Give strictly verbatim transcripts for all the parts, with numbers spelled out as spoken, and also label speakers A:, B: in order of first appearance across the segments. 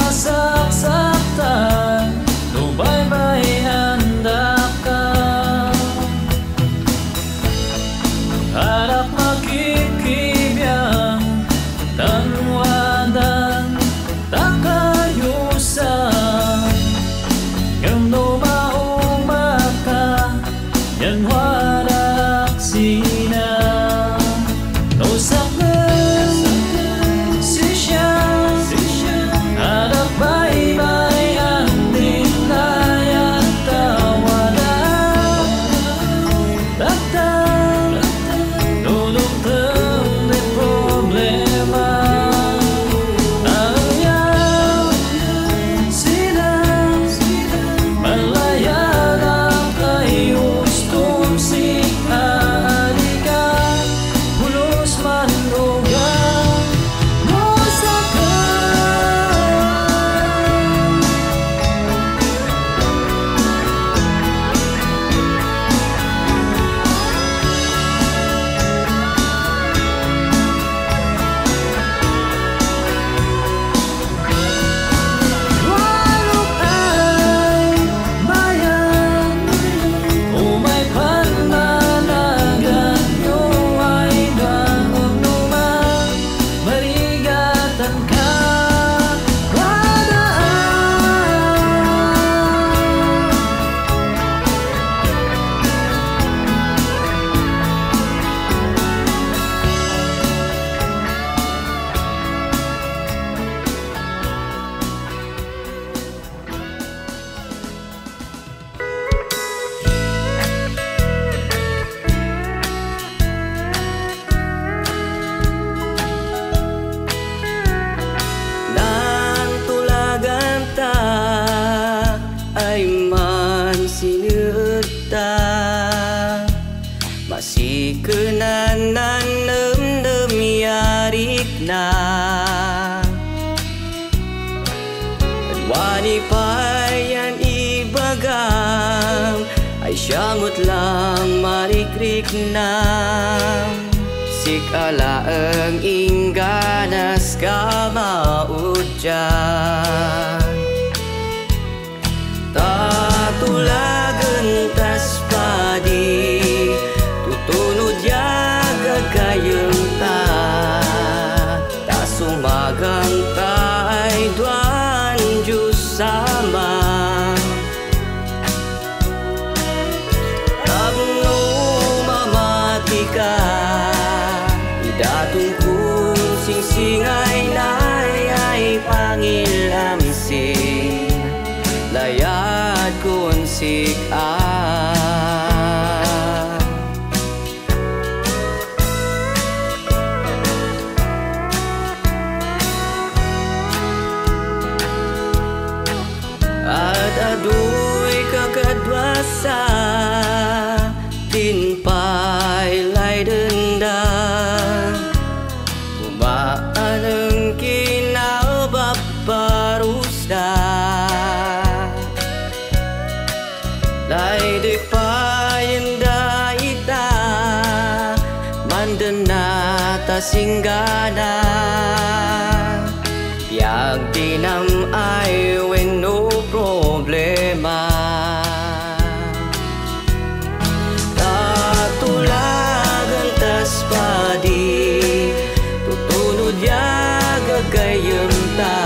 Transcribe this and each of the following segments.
A: masaksakan, lubaybayan ka. Anak makikibiyang tanwadan takayusan, yang numaumaka yan warak sina no sakal si siya anak baybay ang dinaya tawadan datang lulutang de problema ayaw sila malaya lang kayo si alika bulos manugang walok ay bayan umay panmalagan nyo ay bangon naman marigatan ka
B: Nang tulagan ta ay man sinirta, masikenan nan nem-nem yarik na. Wani payan ibagam ay siyamot lang marikrik na. Sikala ang ingganas ka maudyan, tatulagan tas padi tutunod yaga kayong ta, tasumagang ta ay duan Diyos sama. Abno mamati ka datong kung singsingay nay ay pangilamsin, layat kun sikaan. At aduy kakadwasa tinpay lay denda, anang kinalbaparusda lay di payenda ita mandenata singgana yang dinam ay when no problema. Tatulagan tas padi tutunod yaga kayong ta,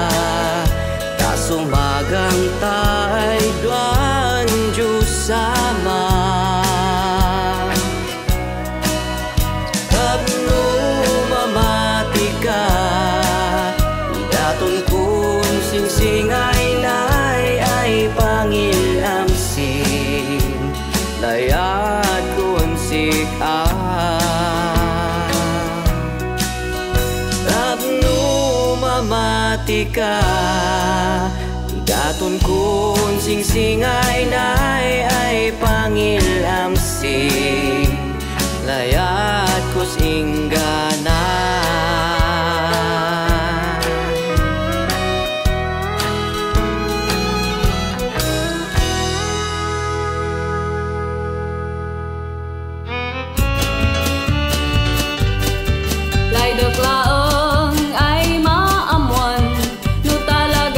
B: tasumagang ta ay duan Diyos sama. Kapno mamati ka idaton kun singsingay nay ay pangilamsin, layat kun sikaan. Mamati ka daton kun singsingay nay ay pangilamsin, layat kus inggana.
C: Lay deklaeng ay maamuan nu talaga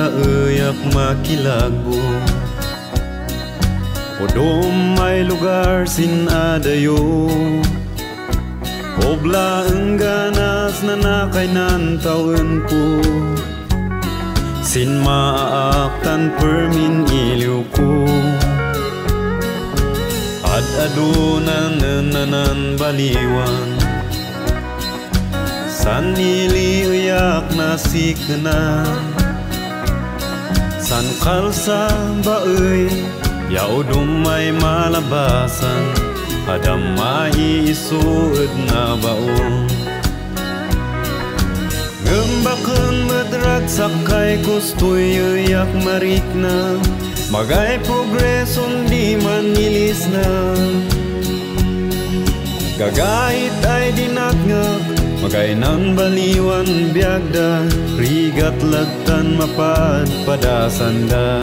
C: ayak makilagbo. Odom may lugar sin adayo, obla ang ganas na nakainan taon ko. Sin maaktan permin iliw ko, ad adunan nanan baliwan. San niliuyak na sikna, san kalsa baoy, yaw dumay malabasan, adam maiisuod na baon. Ngembakan madrag sakay gusto'y uyak marikna, magay progreson di man nilis na. Gagahit ay dinagngag, magay nang baliwan biagda, rigat lagtan mapad padasanda.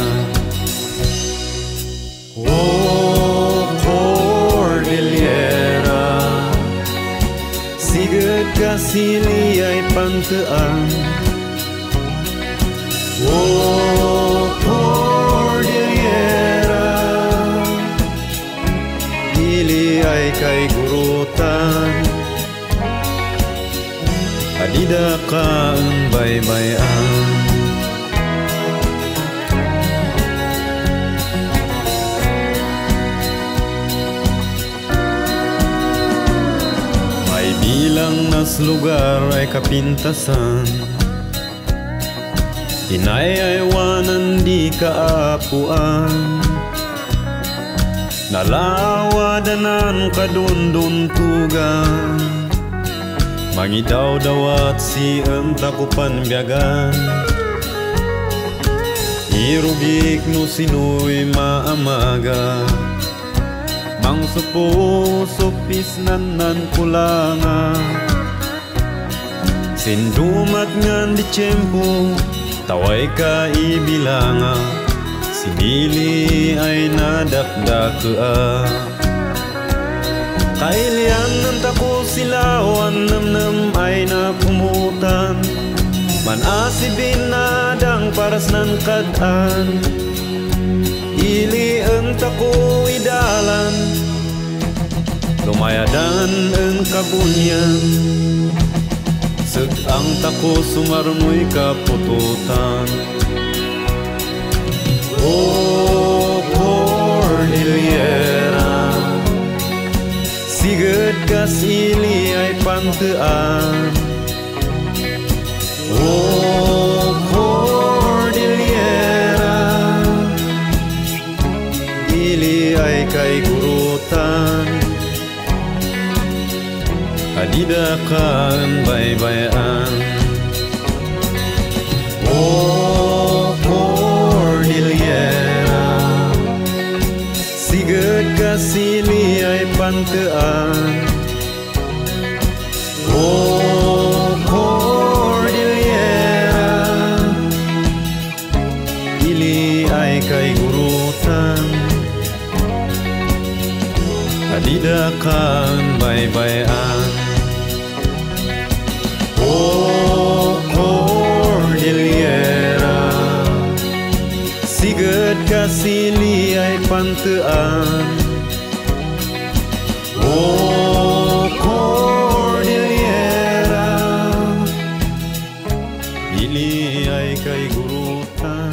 C: Oh, Cordillera, sigad kasili ay pangkaan. Oh, Cordillera, dili ay kay gurutan, adida ka ang baybayan. May bilang nas lugar ay kapintasan, inayaywanan di kaapuan. Nalawadanan kadunduntugan, mangidaw-dawat si ang takupan biyagan. Irugik no sino'y maamaga, mang supo-supis nanan kulanga. Sindumat ngan di tiyempo, taway ka ibilanga, sinili ay nadakdaka. Kailian ng tako silawan, namnam ay napumutan, manasibin na dang paras ng kadan. Ili ang tako idalan, lumayadan ang kabunyan, seg ang tako sumarmoy kapututan. Oh, Cordillera, sigad kasili ay pantaan. Oh, Cordillera, dili ay kay gurutan, adida kan baybayan. Oh, Cordillera, sigad kasili ay pantaan. Oh, Cordillera, dili ay kay gurutan, adida kan baybayan. Oh, Cordillera, sigad kasili ay pantaan. Oh, Cordillera, dili ay kay gurutan,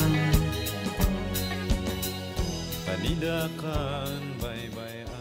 C: adida kan baybayan.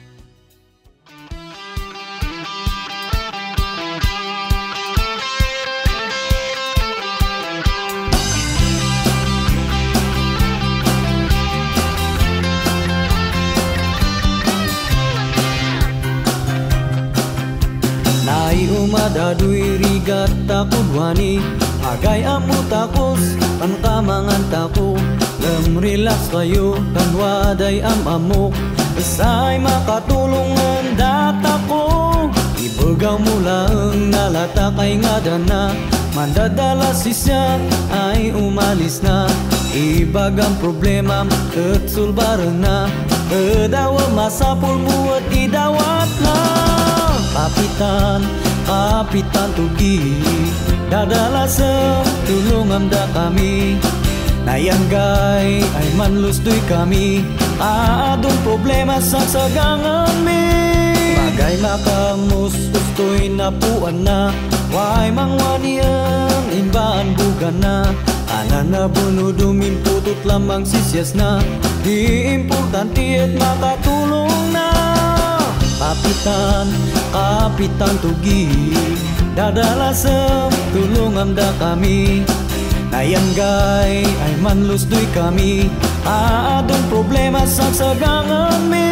A: Nai umadaduy rigat takudwani, agay amu takos pankamangan tako. Lemrelax kayo kanwaday amamok, isay makatulungan data ko. Ibegaw mo lang nalata kay ngadana, mandadala sisya ay umalis na. Ibagang problema ketsulbaran na, kedawa masapul buat idawat na. Kapitan, kapitan tugi, dadala sa tulungan da kami. Nayanggay ay manlusdoy kami, aadong problema sa sagangan mi. Magay makamus ustoy na puan na, way mangwaniang inbaan bugan na. Ana na bunudumin putot lamang sisyas na, di importante at makatulong na. Kapitan, kapitan tugi, dadala sa tulungan da kami. Nayanggay ay manlusdoy kami, aadong problema sa sagangan mi.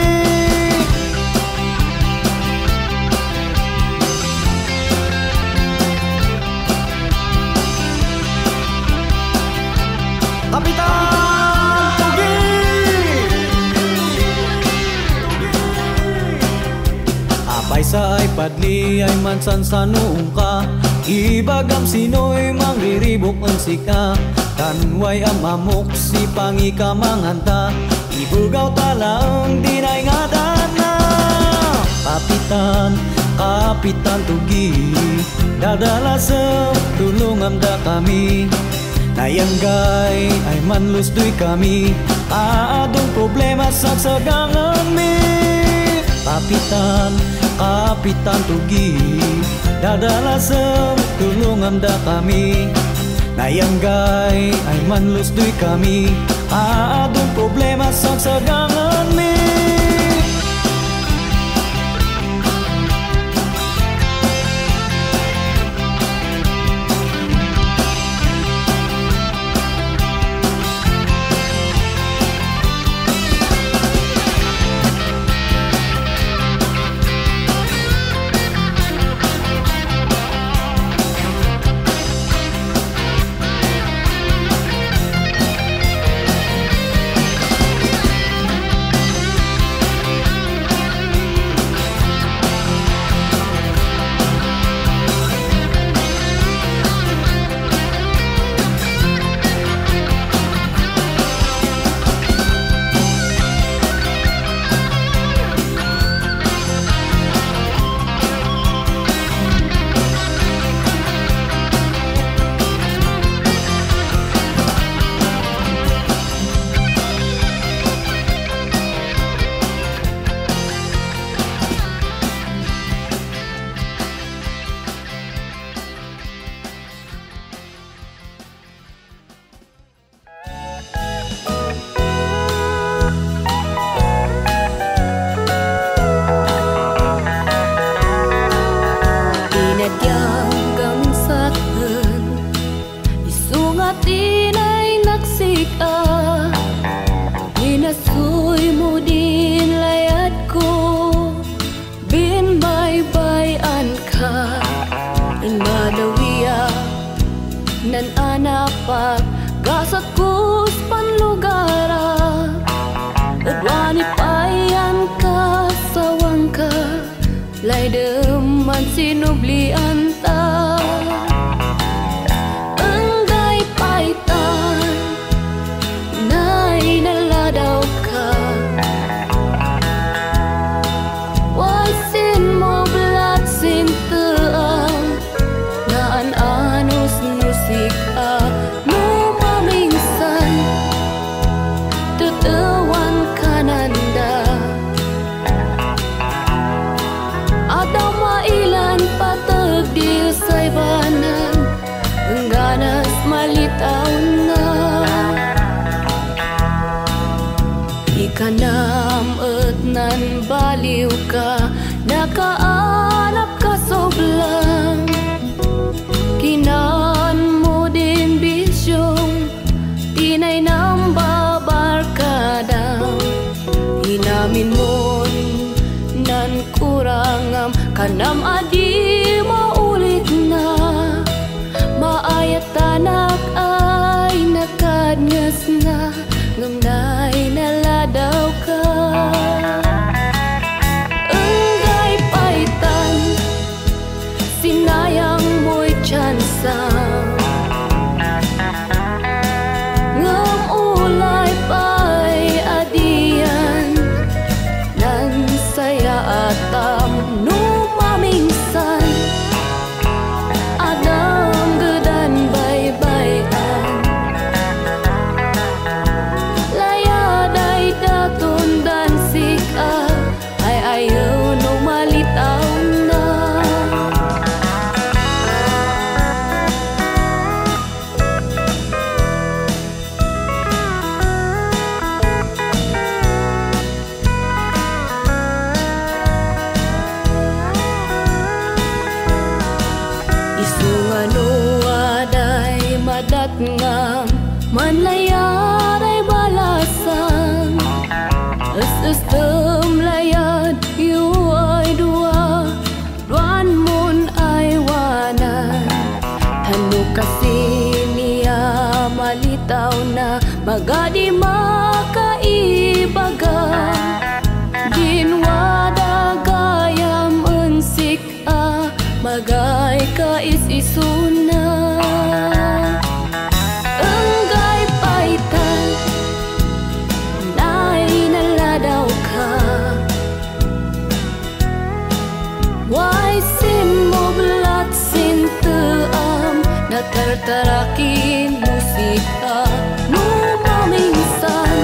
A: Kapitan Tugi! Apay sa ay padli ay mansan sa noong ka, ibagam sino'y mangriribok ang sika. Tanway ang mamok si pangika manganta, ibugaw talaang dinay nga dana. Kapitan, kapitan Tugi, dadala sa tulungan da kami. Nayanggay ay manlusdoy kami, aadong problema sa sagangan mi. Kapitan, kapitan Tugi, dadala sa tulungan da kami. Nayanggay ay manlusdoy kami, aadong problema sa sagangan mi.
D: Kanam adi maulit na, maayat tanak ay nakadngas na, ngamnay naladaw ka. Enggay paitan, sinayang mo'y tsansa. Ngam ulay pa'y adiyan, nan saya atam no minsan Adam gedan bay-bayan temlayad yu ay dua duan mun ay wanan hanu kasiniya malitaw na magadi makaibaga ginwada gayam ensik a magay kais-isuna enggay paitan nay naladaw ka why sin mo belat sin team na terterakin musika nu mamingsan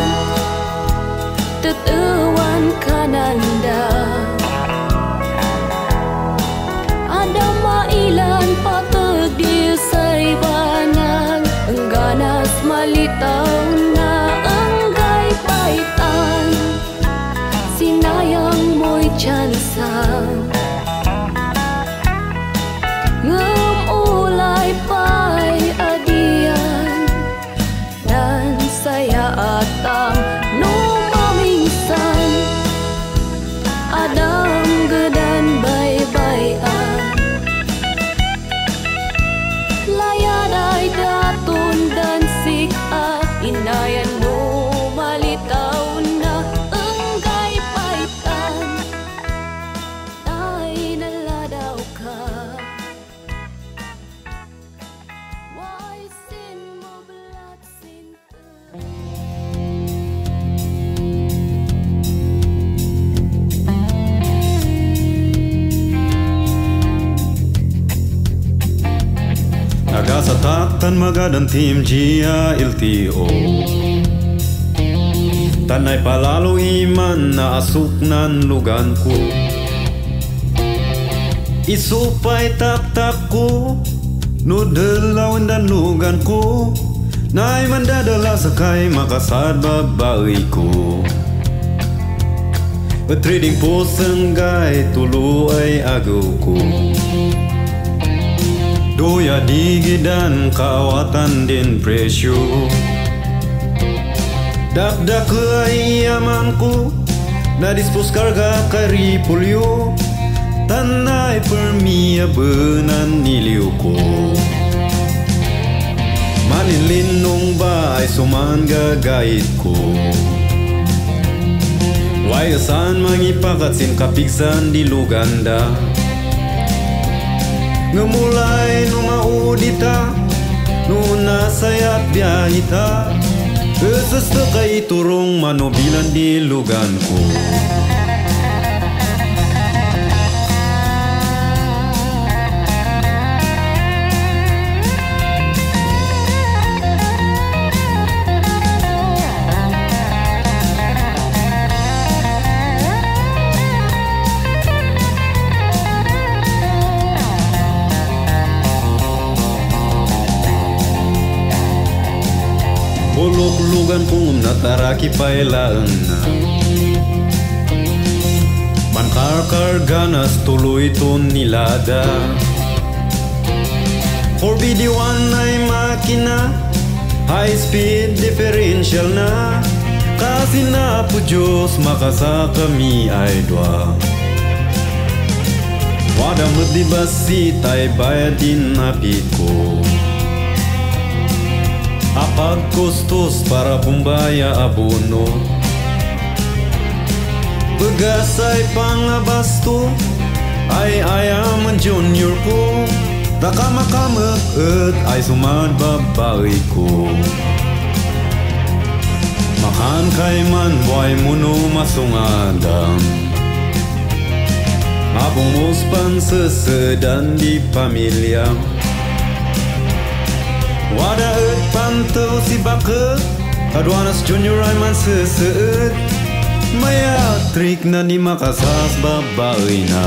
D: tetewan kananda ada mailan pateg di saibanan engganas malitaw na enggay paitan sinayang mo'y tsansang ngemulay pa'y adian dan saya atang no mamingsan adam gedan bay-bayan layaday datun dan sika inayan no malitaw na enggay paitan ay naladaw ka why sin mo belat sin
C: Nagasatatan magadan tim G I L T O Tanay palalo iman na asuknan lugan ko Isupay tak-tak ko Nudelawan dan lugan ko Nay mandadala sakay makasad babae ko A trading post senggay tulu ay agaw ko Doya digidan kawatan din presyo Dak-dak ay yamanku Na dispos karga kari pulyo Tanay permia benan niliw ko Malinlinong ba ay suman gagait ko Wayasan mangipakat sin kapiksan di Luganda Ngemulay no maudita Nuna sayat biyahita Esesta kay turong manobilan di lugan ko Ulok-lugan kung nataraki pailaan na Mankar-kar ganas tuloy ton nilada Forbidiwan ay makina High speed differential na Kasi na po Diyos makasa kami ay dwa Wada medibasi tay bayadin napit ko Apag kustos para pumbaya abono Begasay pangabasto Ay ayam junior ko Takama-kamak et ay sumad babae ko Makan kay man buhay muno masungadang Abong muspan sesedan di pamilya Wada et pantau si baka Aduanas junior ay man seseet Maya trik na ni makasas babae na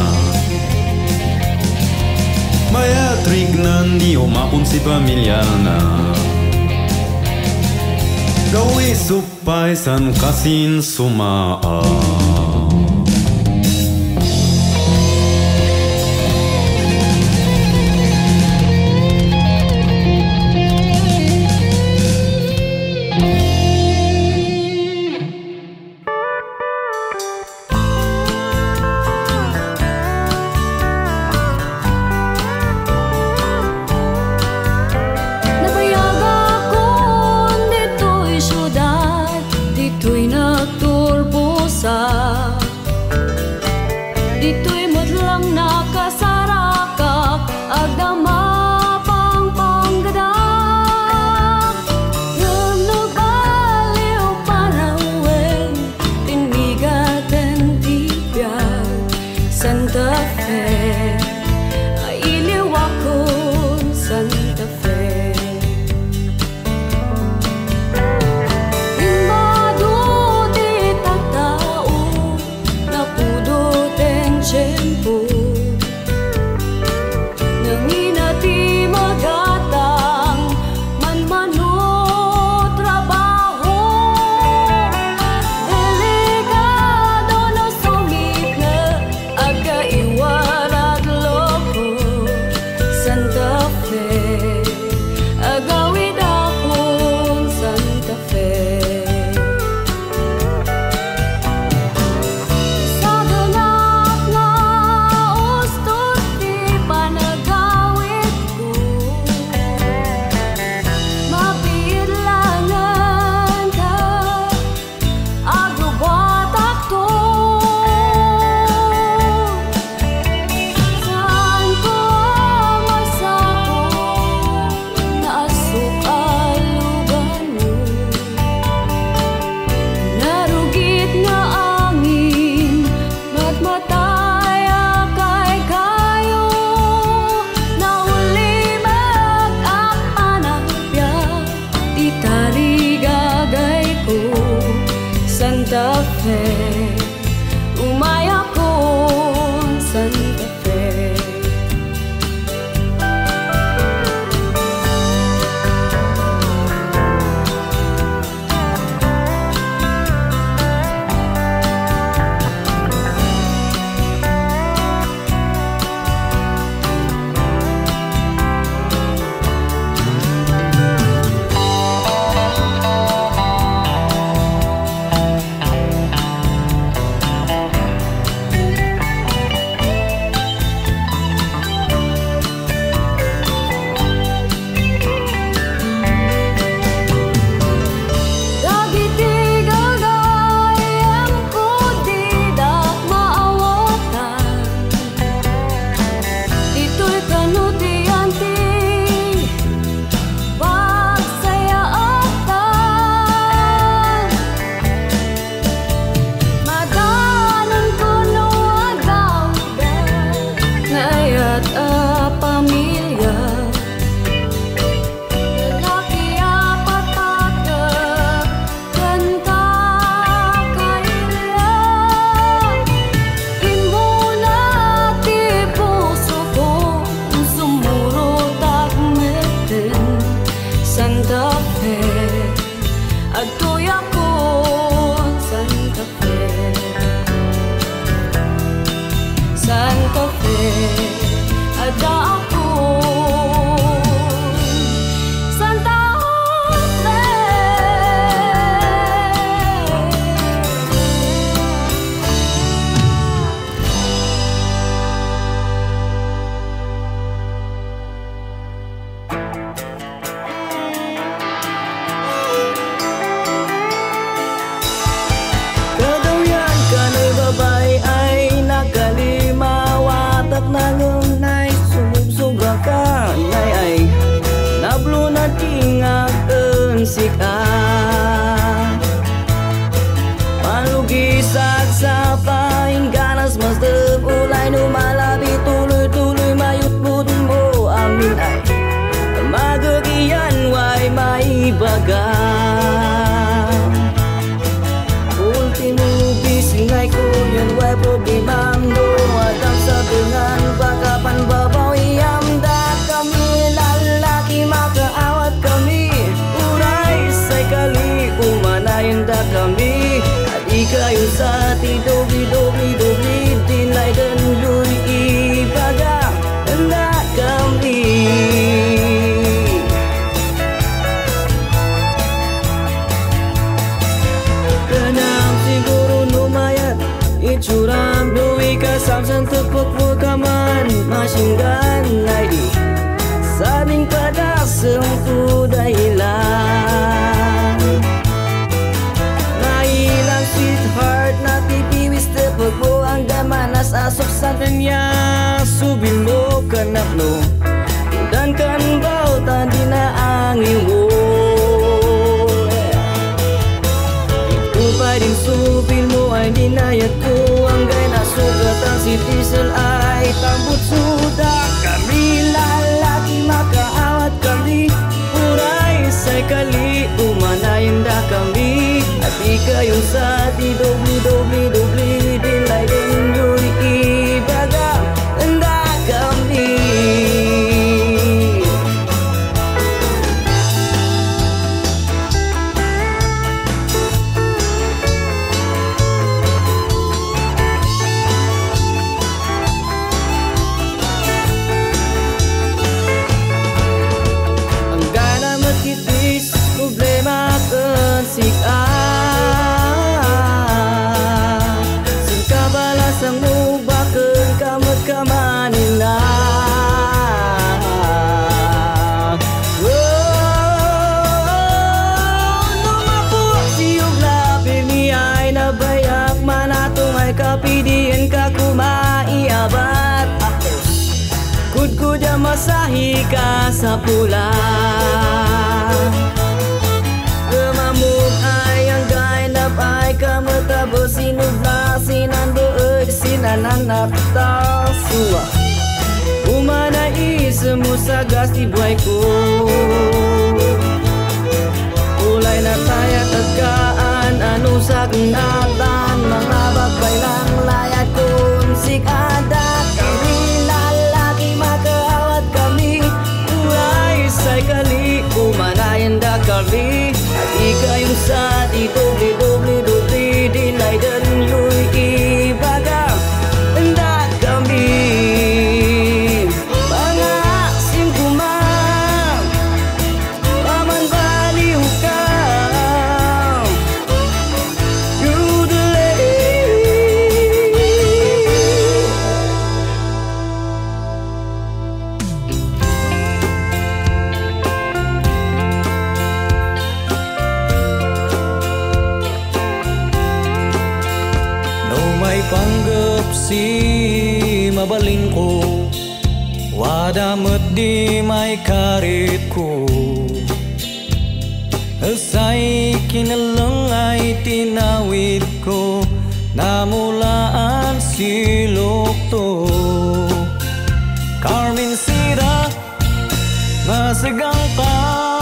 C: Maya trik na di umapun si pamilya na Gawi supay san kasin sumaa
D: Dito'y madlang nakasarakak agama pang panggadak. Nagabaliw panawin tinigatan tibiyag Santa Fe. Iliw akong Santa Fe. Tiempo nang inati magatang man-mano trabaho, delikado no sumit na agaiwarag loko Santa Fe. Agawid akong Santa Fe. Santa Fe, umaya kong Santa Fe. Santa Fe, adoy ako Santa Fe. Santa Fe, ada ako Santa Fe.
B: Nangunay sumubsuga ka ngay ay nablo na tingaken sika malugisag sa paingganas mas debulay numalabi tuloy-tuloy mayutbut mo amin ay magagiyan way maibaga ultimo bisingay ko yun way problema mo atang sa dengan bakapan babaw iamda kami lalaki makaawat kami uray say kali umanayin da kami at ikayo sa tidobli-dobli-dobli dinay dan luy ibaga na kami kanang siguro numayat itsura luwi ka samsan tepuk mo kaman masinggan ay di sabing pada sempu dahilan nailang sweetheart na pipiwis tepuk mo ang daman Nas asok sa kanya Subil mo kanap no Dan kan bau tadi na angin wo Itu pading subil mo ay dinayat ko Anggay na sugatan si diesel ay tambut sudah Kami lalaki makaawat kami Uray say kali umanayin da kami At ikayong sa di dobli dobli dobli Dilay din yun ibaga Anda kami Ang gana makitis problema kan sika Sang ubakan kamat kamanina Oh, numapu siyog labi mi ay nabayak manatong ay kapidiin ka kumaiabat Kudkuda masahi ka sa pula Kemamuk ay ang gainap ay kamatabo sinubla sinando Sinananak tasua Umanai semu sagas di buai ko Ulay na tayat agkaan Anu sagnatan Mga bagbay lang layat kun Sik adat Kami lalaki makaawat kami Ulay say kali Umanayan da kami At ikayong sa di dobli dobli dobli Dilay dan yuy ibaga Anda kami Mga simkumang Paman baliw ka Yudulay
A: No may panggap si mabaling ko Wadamat di may karit ko Asay kinalang ay tinawid ko Namulaan silok to Carmen Sira Masagang ka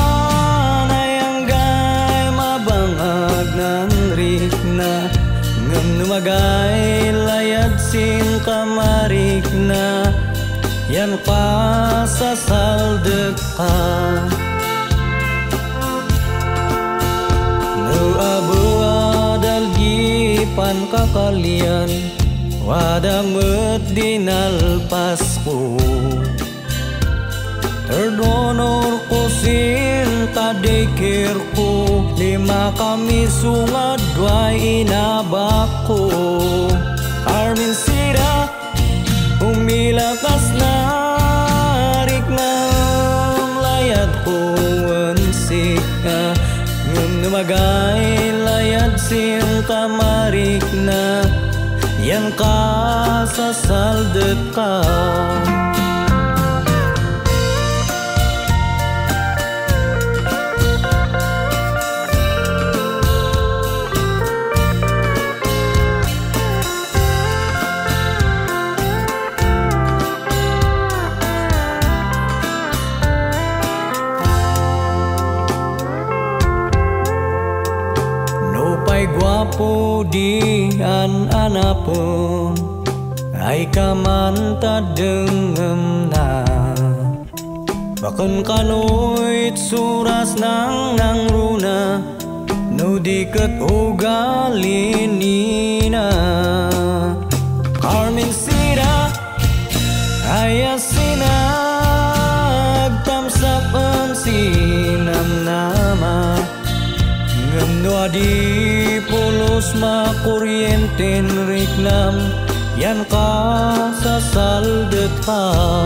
A: Nayanggay mabangag ng rik na Ngam numagay layad sin kamarik na Yan pa sa saldek ka No abu adalgipan kakalian Wadamet dinalpas ko Terdonor ko sinta dekir ko Lima kami sungad dway inabak ko Carmen Sira umilakas na rik ng layad ko Wansik na ngum numagay layad sin kamarik na Yan ka sa saldet ka Guapo di an-anapon ay kamanta dengem na Bakun kanoit suras nang nang runa No diket ugalin nina Carmen Sira ay asinag tamsapan sinam nama Ngam no adi pulos makuryenten riknam Yan ka sa saldet ka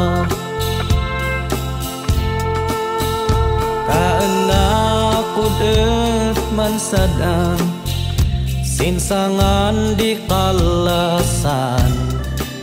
A: Kaanak kudet mansadan Sinsangan di kalasan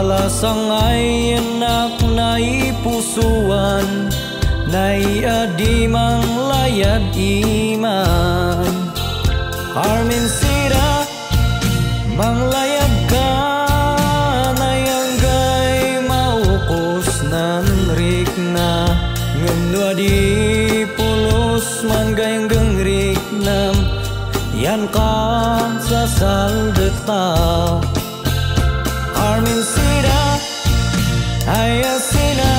A: Palasangay anak na ipusuan, nay adi mang layad iman. Carmen Sira mang layad ka, nay anggay maukos nan rik na. Ngano adi pulos man gayang gengrik nam, yan ka sa saldeta. Carmen Sira ayasina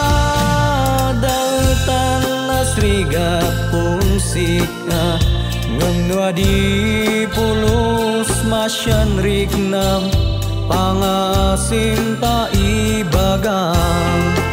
A: dautan nasriga pungsika. Ngano adi pulos masyan riknam, pangasinta ibagang.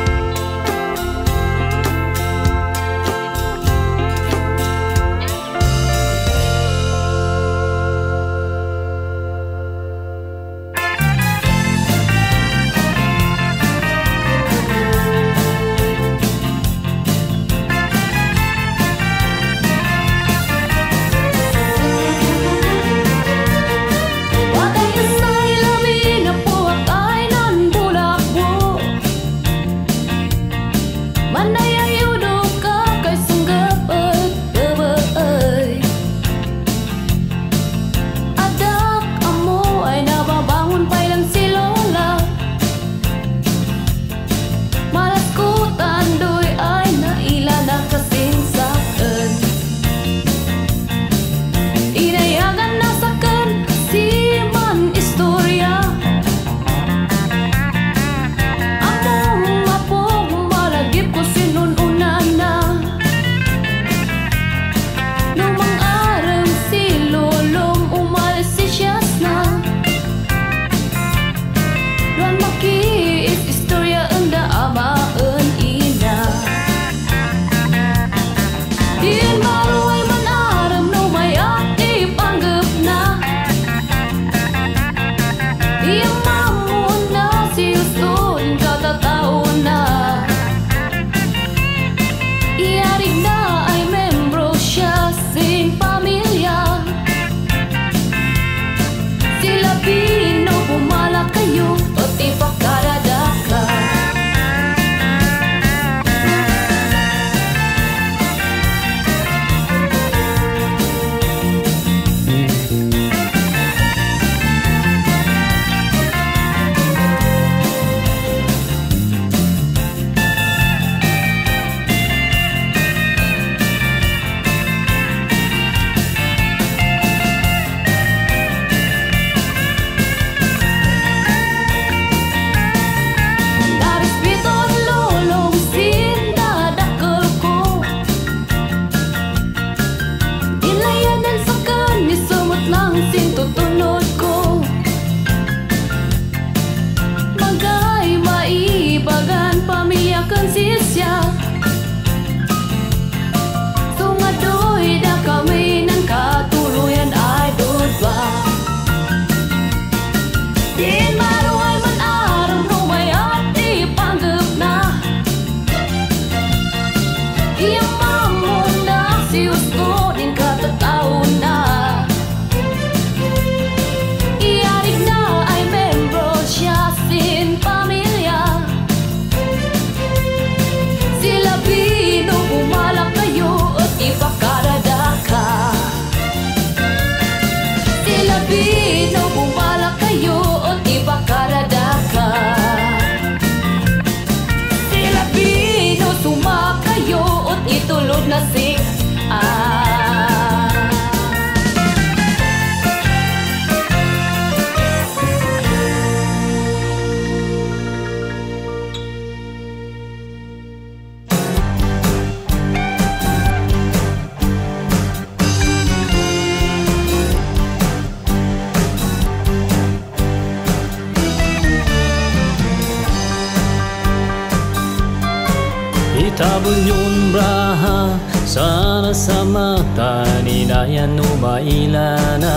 A: Itabunyon braha sana sama taninayan umailana,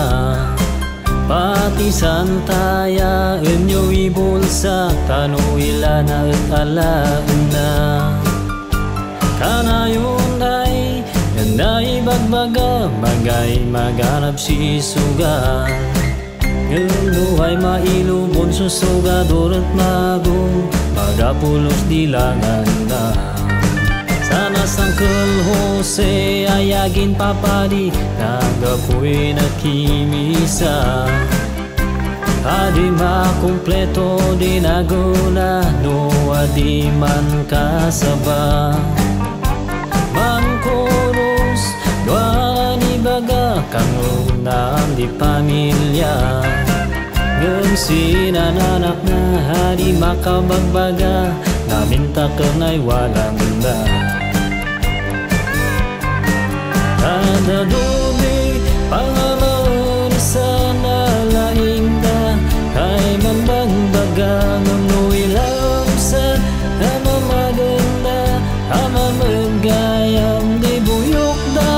A: pati santaya enyo ibulsa tanu ilana at alaana. Kanayon ay nai bagbaga magay maganap si sugan, Ngaluhay mailubon susugador at magong magapulos dilangan na. Sana sangkel Jose ayagin papadi nagapuy na kimisa. Adi makumpleto di naguna no adi man kasaba. Mangkurus doa ni baga kangunan di pamilya. Ngan sinananak na hari makabagbaga naminta kenay walang na. Kada dubi pangalan sana laing da kay mambagbaga nganuy lang sa ama maganda ama magayam di buyok da.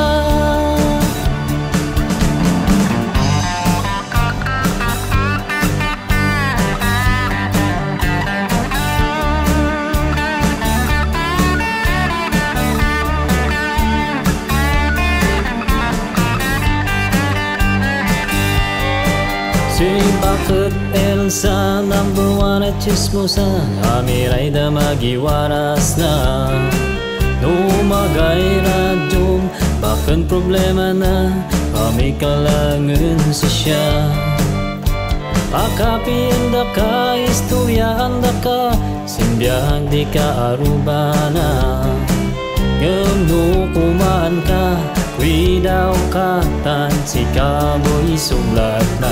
A: Si bakit Elsa number one at chismosa amiray da magiwaras na. Numagay radyong bakit problema na kami kalangan sa siya. Akapian da ka istoryaan da ka simbihan di ka arubana. Ngano kumaan ka kuidaw ka tan si kaboy sumlat na.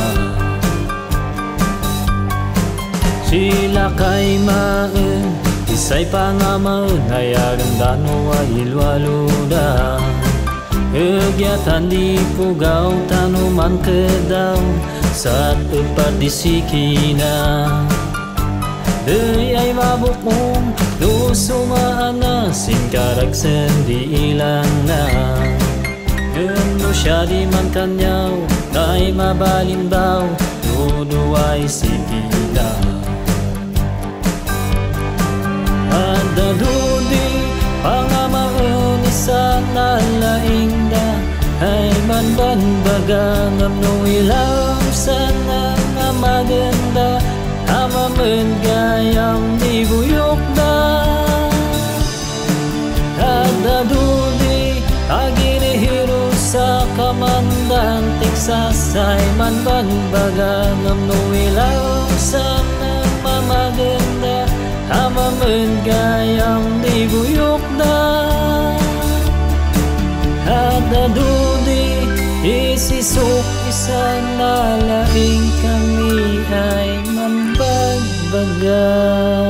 A: Sila kay maan, isay pangamaan, ayagan dano ay ilwaluda. Egyatan di pugaw, tanuman kedaw, saat upaddisikina. Day ay mabukong, dusumaan na, singkarag sendi ilang na. Gano siya di man kanyaw, ay mabalimbaw, dudu ay sikina. Ada dudi pangamaan isa na laing da ay man bagbaga ngamno ilam sana nga maganda ama men gayam di buyok da. Ada dudi aginihiro sa kamandang Texas ay man bagbaga ngamno ilam sana nga maganda ama men gayam di buyok da. Ada dudi isisok isa na laing kami ay mambagbaga.